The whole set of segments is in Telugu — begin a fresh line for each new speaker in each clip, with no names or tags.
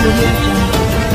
audio jungle.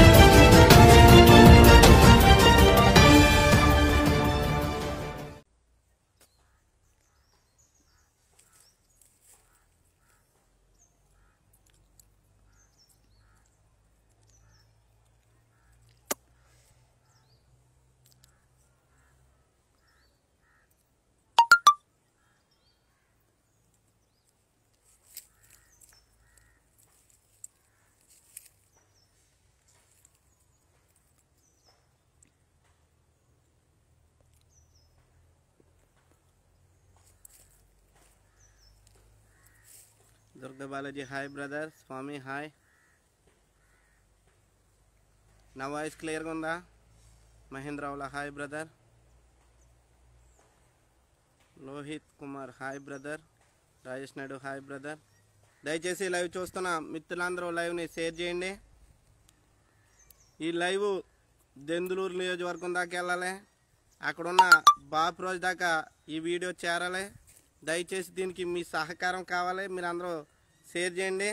Durga Balaji, hi brother. Swami, hi. Now voice clear gunda. Mahendra Ola, hi brother. Lohit Kumar, hi brother. Rajesh Naidu, hi brother. దయచేసి లైవ్ చూస్తున్న మిత్రులందరూ లైవ్ని షేర్ చేయండి. ఈ లైవ్ దెందులూరు నియోజకవర్గం దాకా వెళ్ళాలి. అక్కడున్న బాపురోజు దాకా ఈ వీడియో చేరాలి. దయచేసి దీనికి మీ సహకారం కావాలి. మీరు అందరూ షేర్ చేయండి.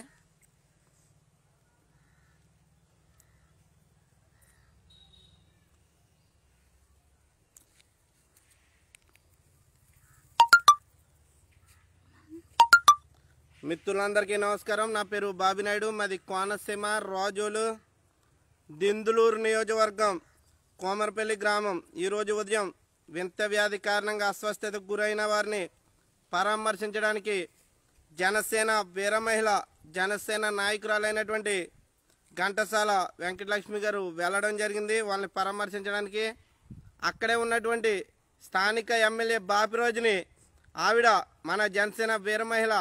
మిత్రులందరికీ నమస్కారం. నా పేరు బాబినాయుడు. మాది కోనసీమ రాజోలు దెందులూరు నియోజకవర్గం కోమరపల్లి గ్రామం. ఈరోజు ఉదయం వింత వ్యాధి కారణంగా అస్వస్థతకు గురైన వారిని పరామర్శించడానికి జనసేన వీర మహిళ జనసేన నాయకురాలైనటువంటి ఘంటసాల వెంకటలక్ష్మి గారు వెళ్ళడం జరిగింది. వాళ్ళని పరామర్శించడానికి అక్కడే ఉన్నటువంటి స్థానిక ఎమ్మెల్యే బాపిరోజుని ఆవిడ మన జనసేన వీర మహిళ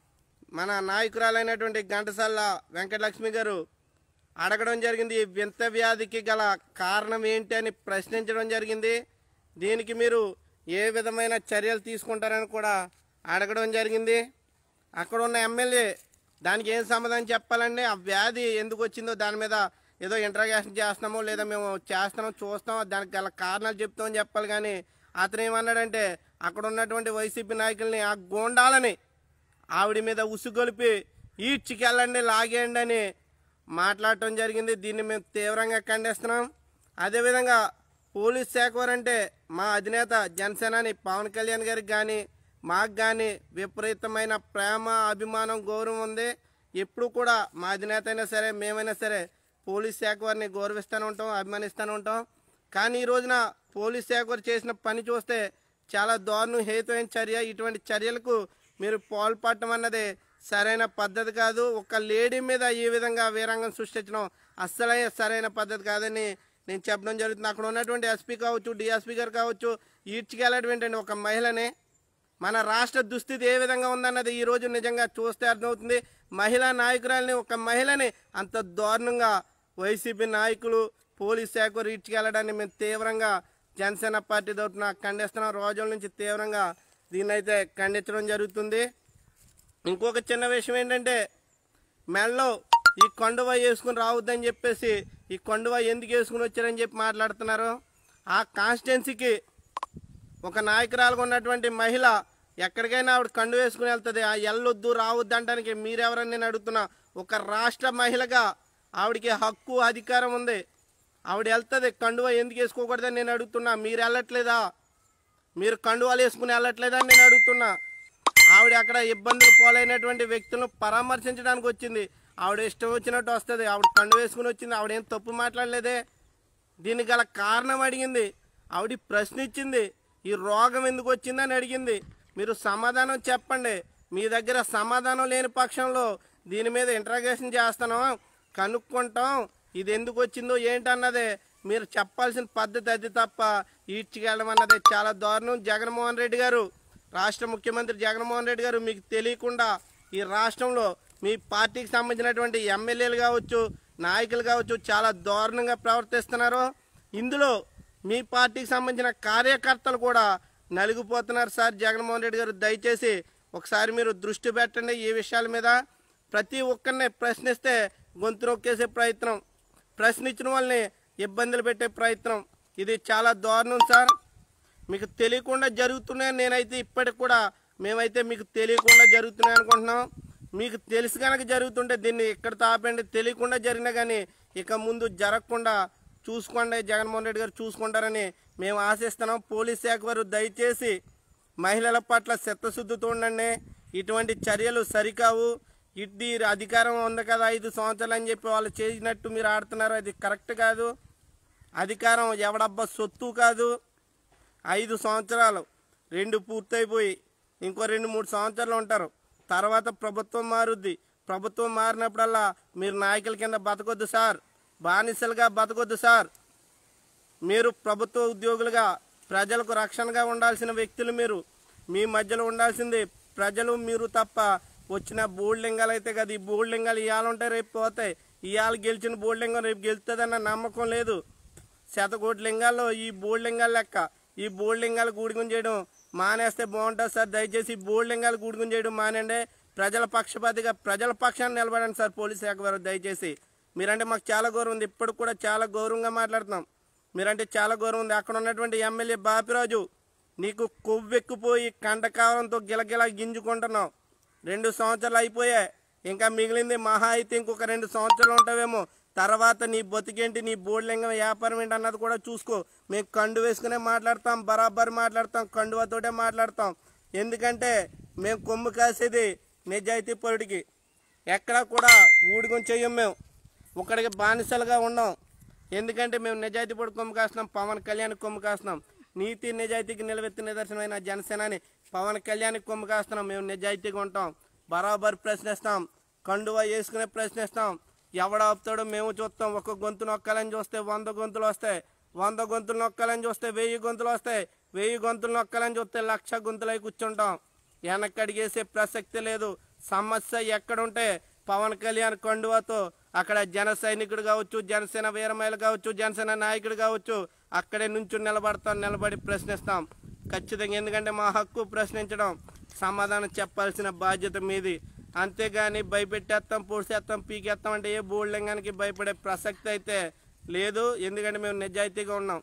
మన నాయకురాలైనటువంటి ఘంటసాల వెంకటలక్ష్మి గారు అడగడం జరిగింది. ఈ వింత వ్యాధికి గల కారణం ఏంటి అని ప్రశ్నించడం జరిగింది. దీనికి మీరు ఏ విధమైన చర్యలు తీసుకుంటారని కూడా అడగడం జరిగింది. అక్కడ ఉన్న ఎమ్మెల్యే దానికి ఏం సమాధానం చెప్పాలండి, ఆ వ్యాధి ఎందుకు వచ్చిందో దాని మీద ఏదో ఇంట్రాగేషన్ చేస్తున్నామో లేదా మేము చేస్తున్నామో చూస్తామో దానికి గల కారణాలు చెప్తామని చెప్పాలి. కానీ అతను ఏమన్నాడంటే అక్కడ ఉన్నటువంటి వైసీపీ నాయకుల్ని ఆ గోండాలని ఆవిడ మీద ఉసుగొలిపి ఈడ్చికెళ్ళండి లాగేయండి అని మాట్లాడటం జరిగింది. దీన్ని మేము తీవ్రంగా ఖండిస్తున్నాం. అదేవిధంగా పోలీస్ శాఖ వారంటే మా అధినేత జనసేనాని పవన్ కళ్యాణ్ గారికి కానీ మాకు కానీ విపరీతమైన ప్రేమ అభిమానం గౌరవం ఉంది. ఎప్పుడు కూడా మా అధినేత అయినా సరే మేమైనా సరే పోలీస్ శాఖ వారిని గౌరవిస్తూనే ఉంటాం, అభిమానిస్తూనే ఉంటాం. కానీ ఈ రోజున పోలీస్ శాఖ వారు చేసిన పని చూస్తే చాలా దారుణం, హేతువైన చర్య. ఇటువంటి చర్యలకు మీరు పాల్పడటం అన్నది సరైన పద్ధతి కాదు. ఒక లేడీ మీద ఈ విధంగా వీరంగం సృష్టించడం అస్సలు సరైన పద్ధతి కాదని నేను చెప్పడం జరుగుతుంది. అక్కడ ఉన్నటువంటి ఎస్పీ కావచ్చు, డిఎస్పీ గారు కావచ్చు, ఈడ్చికెళ్ళటువంటి ఒక మహిళని మన రాష్ట్ర దుస్థితి ఏ విధంగా ఉందన్నది ఈరోజు నిజంగా చూస్తే అర్థమవుతుంది. మహిళా నాయకురాలని ఒక మహిళని అంత దారుణంగా వైసీపీ నాయకులు పోలీస్ శాఖ ఈడ్చికెళ్ళడాన్ని మేము తీవ్రంగా జనసేన పార్టీ తరఫున ఖండిస్తున్నాం. రోజుల నుంచి తీవ్రంగా దీన్నైతే ఖండించడం జరుగుతుంది. ఇంకొక చిన్న విషయం ఏంటంటే మెడలో ఈ కండువ వేసుకుని రావద్దని చెప్పేసి ఈ కండువ ఎందుకు వేసుకుని వచ్చారని చెప్పి మాట్లాడుతున్నారు. ఆ కాన్స్టిట్యున్సీకి ఒక నాయకురాలుగా ఉన్నటువంటి మహిళ ఎక్కడికైనా ఆవిడ కండు వేసుకుని వెళ్తుంది. ఆ ఎల్లొద్దు రావద్దు అంటానికి మీరెవరని నేను అడుగుతున్నా. ఒక రాష్ట్ర మహిళగా ఆవిడకి హక్కు అధికారం ఉంది. ఆవిడ వెళ్తుంది. కండువ ఎందుకు వేసుకోకూడదని నేను అడుగుతున్నా. మీరు వెళ్ళట్లేదా? మీరు కండువాలు వేసుకుని వెళ్ళట్లేదా అని నేను అడుగుతున్నా. ఆవిడ అక్కడ ఇబ్బందులు పోలైనటువంటి వ్యక్తులను పరామర్శించడానికి వచ్చింది. ఆవిడ ఇష్టం వచ్చినట్టు వస్తుంది. ఆవిడ కండు వేసుకుని వచ్చింది. ఆవిడేం తప్పు మాట్లాడలేదే. దీనికి గల కారణం అడిగింది. ఆవిడ ప్రశ్నించింది. ఈ రోగం ఎందుకు వచ్చిందని అడిగింది. మీరు సమాధానం చెప్పండి. మీ దగ్గర సమాధానం లేని పక్షంలో దీని మీద ఇంట్రాగేషన్ చేస్తాను, కనుక్కుంటాం. ఇది ఎందుకు వచ్చిందో ఏంటన్నదే మీరు చెప్పాల్సిన పద్ధతి. అది తప్ప ఈడ్చికెళ్ళడం అన్నది చాలా దారుణం. జగన్మోహన్ రెడ్డి గారు, రాష్ట్ర ముఖ్యమంత్రి జగన్మోహన్ రెడ్డి గారు మీకు తెలియకుండా ఈ రాష్ట్రంలో మీ పార్టీకి సంబంధించినటువంటి ఎమ్మెల్యేలు కావచ్చు, నాయకులు కావచ్చు చాలా దారుణంగా ప్రవర్తిస్తున్నారు. ఇందులో మీ పార్టీకి సంబంధించిన కార్యకర్తలు కూడా నలిగిపోతున్నారు. సార్ జగన్మోహన్ రెడ్డి గారు దయచేసి ఒకసారి మీరు దృష్టి పెట్టండి ఈ విషయాల మీద. ప్రతి ఒక్కరిని ప్రశ్నిస్తే గొంతు నొక్కేసే ప్రయత్నం, ప్రశ్నించిన వాళ్ళని ఇబ్బందులు పెట్టే ప్రయత్నం, ఇది చాలా దారుణం సార్. మీకు తెలియకుండా జరుగుతున్నాయి. నేనైతే ఇప్పటికి కూడా మేమైతే మీకు తెలియకుండా జరుగుతున్నాయి అనుకుంటున్నాం. మీకు తెలిసి కనుక జరుగుతుంటే దీన్ని ఇక్కడ తాపండి, తెలియకుండా జరిగినా కానీ ఇక ముందు జరగకుండా చూసుకోండి, జగన్మోహన్ రెడ్డి గారు చూసుకుంటారని మేము ఆశిస్తున్నాం. పోలీస్ శాఖ వారు దయచేసి మహిళల పట్ల చిత్తశుద్ధితో ఉండండి. ఇటువంటి చర్యలు సరికావు. ఇది అధికారం ఉంది కదా 5 సంవత్సరాలు అని చెప్పి వాళ్ళు చేసినట్టు మీరు ఆడుతున్నారు, అది కరెక్ట్ కాదు. అధికారం ఎవడబ్బా సొత్తు కాదు. 5 సంవత్సరాలు 2 పూర్తయిపోయి ఇంకో 2-3 సంవత్సరాలు ఉంటారు. తర్వాత ప్రభుత్వం మారుద్ది. ప్రభుత్వం మారినప్పుడల్లా మీరు నాయకుల కింద బతకొద్దు సార్, బానిసలుగా బతకొద్దు సార్. మీరు ప్రభుత్వ ఉద్యోగులుగా ప్రజలకు రక్షణగా ఉండాల్సిన వ్యక్తులు. మీరు మీ మధ్యలో ఉండాల్సింది ప్రజలు, మీరు తప్ప. వచ్చిన బోల్డింగాలు అయితే కదా, ఈ బోల్డింగాలు ఇవాళ ఉంటాయి రేపు పోతాయి. ఇవాళ గెలిచిన బోల్డింగం రేపు గెలుస్తుందన్న నమ్మకం లేదు. 100 కోట్ల లింగాల్లో ఈ బోల్డింగాలు లెక్క. ఈ బోల్డింగాలు గూడుగుం చేయడం మానేస్తే బాగుంటుంది సార్. దయచేసి ఈ బోల్డింగాలు గూడుగుం చేయడం మానండి. ప్రజల పక్షపాతిగా ప్రజల పక్షాన్ని నిలబడండి సార్. పోలీస్ శాఖ వారు దయచేసి. మీరంటే మాకు చాలా గౌరవం ఉంది, ఇప్పటికి కూడా చాలా గౌరవంగా మాట్లాడుతున్నాం. మీరంటే చాలా గౌరవం ఉంది. అక్కడ ఉన్నటువంటి ఎమ్మెల్యే బాపిరాజు, నీకు కొవ్వెక్కిపోయి కంటకావరంతో గిలగిలా గింజుకుంటున్నావు. 2 సంవత్సరాలు అయిపోయాయి, ఇంకా మిగిలింది మహా అయితే ఇంకొక 2 సంవత్సరాలు ఉంటావేమో. తర్వాత నీ బతికేంటి, నీ బోర్డులింగం వ్యాపారం ఏంటి అన్నది కూడా చూసుకో. మేము కండు వేసుకునే మాట్లాడతాం, బరాబర్ మాట్లాడతాం, కండువతోటే మాట్లాడతాం. ఎందుకంటే మేము కొమ్ము కాసేది నిజాయితీ పరుడికి. ఎక్కడా కూడా ఊడిగం చెయ్యం, మేము ఒకడికి బానిసలుగా ఉండం. ఎందుకంటే మేము నిజాయితీ పడి కొమ్ము కాస్తున్నాం, పవన్ కళ్యాణ్ కొమ్ము కాస్తున్నాం. నీతి నిజాయితీకి నిలవెత్తి నిదర్శనమైన జనసేనాని పవన్ కళ్యాణ్కి కొమ్ము కాస్తున్నాం. మేము నిజాయితీగా ఉంటాం, బరాబర్ ప్రశ్నిస్తాం, కండువా వేసుకునే ప్రశ్నిస్తాం. ఎవడ ఆపుతాడో మేము చూస్తాం. ఒక గొంతు నొక్కాలని చూస్తే 100 గొంతులు వస్తాయి, 100 గొంతులు నొక్కాలని చూస్తే 1000 గొంతులు వస్తాయి, 1000 గొంతులు నొక్కాలని చూస్తే 1,00,000 గొంతులై కూర్చుంటాం. వెనక్కడిగేసే ప్రసక్తి లేదు. సమస్య ఎక్కడుంటే పవన్ కళ్యాణ్ కండువాతో అక్కడ జన సైనికుడు కావచ్చు, జనసేన వీరమహిళ కావచ్చు, జనసేన నాయకుడు కావచ్చు, అక్కడే నుంచి నిలబడతాం, నిలబడి ప్రశ్నిస్తాం ఖచ్చితంగా. ఎందుకంటే మా హక్కు ప్రశ్నించడం, సమాధానం చెప్పాల్సిన బాధ్యత మీది. అంతేగాని భయపెట్టేస్తాం, పొడిసేస్తాం, పీకేస్తాం అంటే ఏ బోల్డింగానికి భయపడే ప్రసక్తి అయితే లేదు. ఎందుకంటే మేము నిజాయితీగా ఉన్నాం.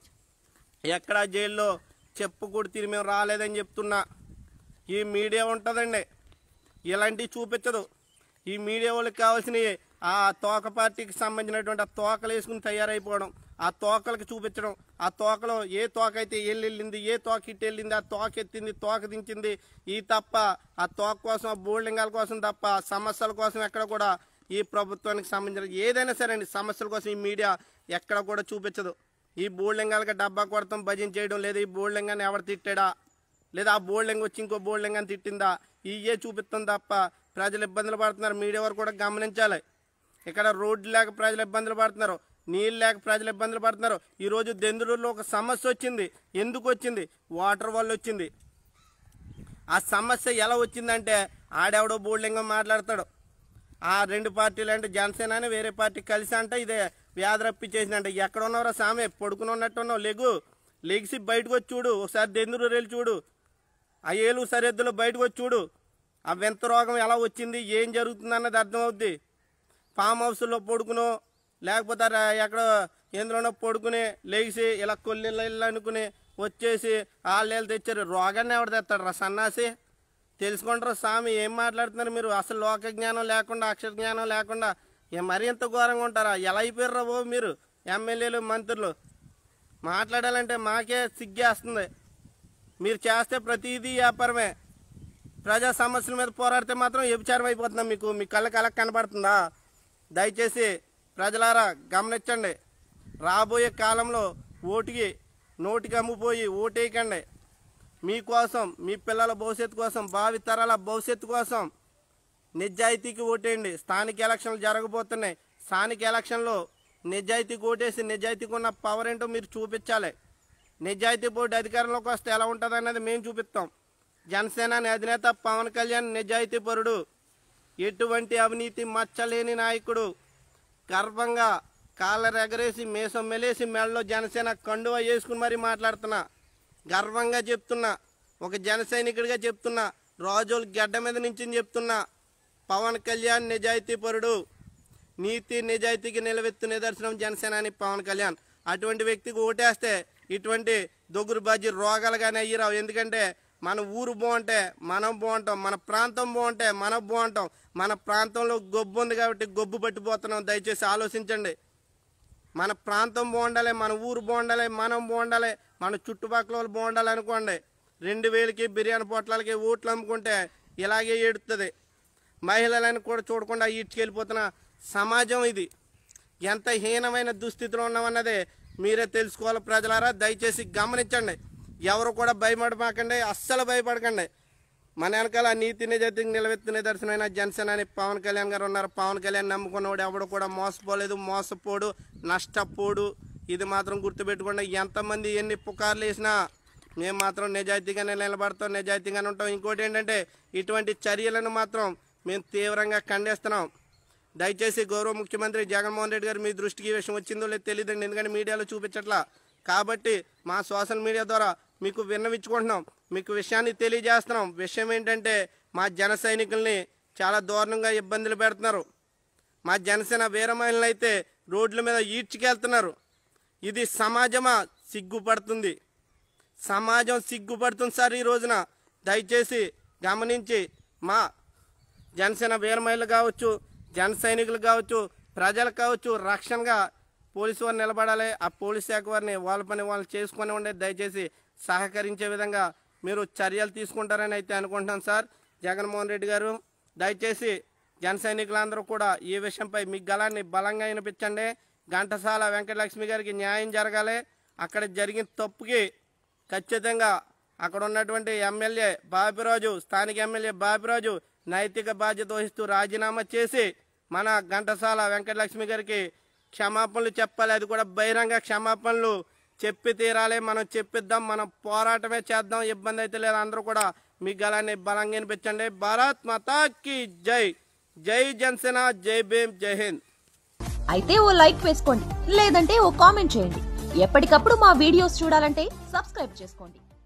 ఎక్కడా జైల్లో చెప్పుకూడి తిరిగి మేము రాలేదని చెప్తున్నా. ఈ మీడియా ఉంటుందండి, ఇలాంటివి చూపించదు. ఈ మీడియా వాళ్ళకి కావాల్సినవి ఆ తోక పార్టీకి సంబంధించినటువంటి ఆ తోకలు వేసుకుని తయారైపోవడం, ఆ తోకలకు చూపించడం. ఆ తోకలో ఏ తోక అయితే వెళ్ళింది, ఏ తోక ఇటు వెళ్ళింది, ఆ తోక ఎత్తింది, తోక దించింది, ఈ తప్ప ఆ తోక కోసం, ఆ బోల్డింగాల కోసం తప్ప సమస్యల కోసం ఎక్కడ కూడా ఈ ప్రభుత్వానికి సంబంధించిన ఏదైనా సరే అండి సమస్యల కోసం ఈ మీడియా ఎక్కడ కూడా చూపించదు. ఈ బోల్డింగాలకి డబ్బా కొడతాం, భజన చేయడం, లేదా ఈ బోల్డింగాన్ని ఎవరు తిట్టాడా, లేదా ఆ బోల్డింగ్ వచ్చి ఇంకో బోల్డింగాన్ని తిట్టిందా, ఇవే చూపిస్తాం తప్ప ప్రజలు ఇబ్బందులు పడుతున్నారు. మీడియా వారు కూడా గమనించాలి. ఇక్కడ రోడ్లు లేక ప్రజలు ఇబ్బందులు పడుతున్నారు, నీళ్ళు లేక ప్రజలు ఇబ్బందులు పడుతున్నారు. ఈరోజు దెందులూరులో ఒక సమస్య వచ్చింది. ఎందుకు వచ్చింది? వాటర్ వల్ల వచ్చింది. ఆ సమస్య ఎలా వచ్చిందంటే ఆడెవడో బోల్డింగం మాట్లాడతాడు. ఆ 2 పార్టీలు అంటే జనసేన అని వేరే పార్టీ కలిసి అంటే ఇదే వ్యాధి రప్పించేసిందంటే. ఎక్కడ ఉన్నారో సామె, పడుకుని ఉన్నట్టున్నావు, లెగిసి బయటకు వచ్చి చూడు. ఒకసారి దెందులూరు వెళ్ళి చూడు, ఆ ఏలూరు సరిహద్దులో బయటకు వచ్చి చూడు. ఆ వింత రోగం ఎలా వచ్చింది, ఏం జరుగుతుంది అన్నది అర్థమవుద్ది. ఫామ్ హౌస్లో పడుకునో లేకపోతే ఎక్కడో ఎందులోనో పడుకుని లేచి ఇలా కొల్లిళ్ళు అనుకుని వచ్చేసి వాళ్ళేళ్ళు తెచ్చారు. రోగాన్ని ఎవడు తెస్తాడు రా సన్నాసి? తెలుసుకుంటారు స్వామి, ఏం మాట్లాడుతున్నారు మీరు? అసలు లోక జ్ఞానం లేకుండా, అక్షర జ్ఞానం లేకుండా మరీ ఇంత ఘోరంగా ఉంటారా? ఎలా అయిపోయారా బాబు మీరు? ఎమ్మెల్యేలు, మంత్రులు మాట్లాడాలంటే మాకే సిగ్గేస్తుంది. మీరు చేస్తే ప్రతిదీ వ్యాపారమే. ప్రజా సమస్యల మీద పోరాడితే మాత్రం వ్యభిచారం అయిపోతుందా మీకు? మీ కళ్ళకి అలా కనబడుతుందా? దయచేసి ప్రజలారా గమనించండి. రాబోయే కాలంలో నోటికి అమ్ముపోయి ఓటేయకండి. మీకోసం, మీ పిల్లల భవిష్యత్తు కోసం, భావి తరాల భవిష్యత్తు కోసం నిజాయితీకి ఓటేయండి. స్థానిక ఎలక్షన్లు జరగబోతున్నాయి. స్థానిక ఎలక్షన్లో నిజాయితీకి ఓటేసి నిజాయితీకి ఉన్న పవర్ ఏంటో మీరు చూపించాలి. నిజాయితీ బోర్డు అధికారంలోకి వస్తే ఎలా ఉంటుంది అనేది మేము చూపిస్తాం. జనసేన అధినేత పవన్ కళ్యాణ్ నిజాయితీ పరుడు, ఎటువంటి అవినీతి మచ్చలేని నాయకుడు. గర్వంగా కాళ్ళ ఎగరేసి మేసం మెలేసి మెడలో జనసేన కండువా వేసుకుని మరీ మాట్లాడుతున్నా. గర్వంగా చెప్తున్నా, ఒక జన సైనికుడిగా చెప్తున్నా, రాజోలు గడ్డ మీద నుంచి చెప్తున్నా, పవన్ కళ్యాణ్ నిజాయితీ పరుడు. నీతి నిజాయితీకి నిలవెత్తు నిదర్శనం జనసేనాని పవన్ కళ్యాణ్. అటువంటి వ్యక్తికి ఓటేస్తే ఇటువంటి దొగురు బాజీ రోగాలు కానీ అయ్యిరావు. ఎందుకంటే మన ఊరు బాగుంటే మనం బాగుంటాం, మన ప్రాంతం బాగుంటే మనం బాగుంటాం. మన ప్రాంతంలో గొబ్బు ఉంది కాబట్టి గొబ్బు పట్టిపోతున్నాం. దయచేసి ఆలోచించండి. మన ప్రాంతం బాగుండాలి, మన ఊరు బాగుండాలి, మనం బాగుండాలి, మన చుట్టుపక్కల వాళ్ళు బాగుండాలి అనుకోండి. 2000కి బిర్యానీ పొట్లాలకి ఓట్లు అమ్ముకుంటే ఇలాగే ఏడుతుంది. మహిళలను కూడా చూడకుండా ఈడ్చుకెళ్ళిపోతున్న సమాజం ఇది. ఎంత హీనమైన దుస్థితిలో ఉన్నామన్నదే మీరే తెలుసుకోవాలి ప్రజలారా. దయచేసి గమనించండి. ఎవరు కూడా భయపడమాకండి, అస్సలు భయపడకండి. మన వెనకాల నీతి నిజాయితీకి నిలవెత్తు నిదర్శనమైన జనసేన అని పవన్ కళ్యాణ్ గారు ఉన్నారు. పవన్ కళ్యాణ్ నమ్ముకున్నవాడు ఎవడు కూడా మోసపోలేదు, మోసపోడు, నష్టపోడు. ఇది మాత్రం గుర్తుపెట్టుకోండి. ఎంతమంది ఎన్ని పుకార్లు వేసినా మేము మాత్రం నిజాయితీగానే నిలబడతాం, నిజాయితీగానే ఉంటాం. ఇంకోటి ఏంటంటే ఇటువంటి చర్యలను మాత్రం మేము తీవ్రంగా ఖండిస్తున్నాం. దయచేసి గౌరవ ముఖ్యమంత్రి జగన్మోహన్ రెడ్డి గారు మీ దృష్టికి ఈ విషయం వచ్చిందో లేదో తెలియదండి, ఎందుకంటే మీడియాలో చూపించట్లా. కాబట్టి మా సోషల్ మీడియా ద్వారా మీకు విన్నవించుకుంటున్నాం, మీకు విషయాన్ని తెలియజేస్తున్నాం. విషయం ఏంటంటే మా జన సైనికుల్ని చాలా దారుణంగా ఇబ్బందులు పెడుతున్నారు. మా జనసేన వీర మహిళలు అయితే రోడ్ల మీద ఈడ్చుకెళ్తున్నారు. ఇది సమాజమా? సిగ్గుపడుతుంది. సమాజం సిగ్గుపడుతుంది సార్ ఈ రోజున. దయచేసి గమనించి మా జనసేన వీర మహిళలు కావచ్చు, జన సైనికులు కావచ్చు, ప్రజలు కావచ్చు, రక్షణగా పోలీసు వారు నిలబడాలి. ఆ పోలీస్ శాఖ వారిని వాళ్ళ పని వాళ్ళు చేసుకుని ఉండే దయచేసి సహకరించే విధంగా మీరు చర్యలు తీసుకుంటారని అయితే అనుకుంటున్నాను సార్. జగన్మోహన్ రెడ్డి గారు దయచేసి జన సైనికులందరూ కూడా ఈ విషయంపై మీ గళాన్ని బలంగా వినిపించండి. ఘంటసాల వెంకటలక్ష్మి గారికి న్యాయం జరగాలి. అక్కడ జరిగిన తప్పుకి ఖచ్చితంగా అక్కడ ఉన్నటువంటి ఎమ్మెల్యే బాపిరాజు, స్థానిక ఎమ్మెల్యే బాపిరాజు నైతిక బాధ్యత వహిస్తూ రాజీనామా చేసి మన ఘంటసాల వెంకటలక్ష్మి గారికి క్షమాపణలు చెప్పాలి. అది కూడా బహిరంగ క్షమాపణలు చెప్పి తీరాలి. మనం చెప్పిద్దాం, మనం పోరాటమే చేద్దాం. ఇబ్బంది అయితే లేదు. అందరూ కూడా మీ గళాన్ని బలంగా వినిపించండి. భారత్ మాతా కీ జై. జై జనసేన, జై భీమ్, జై హింద్.
అయితే ఓ లైక్ వేసుకోండి, లేదంటే ఓ కామెంట్ చేయండి. ఎప్పటికప్పుడు మా వీడియోస్ చూడాలంటే సబ్స్క్రైబ్ చేసుకోండి.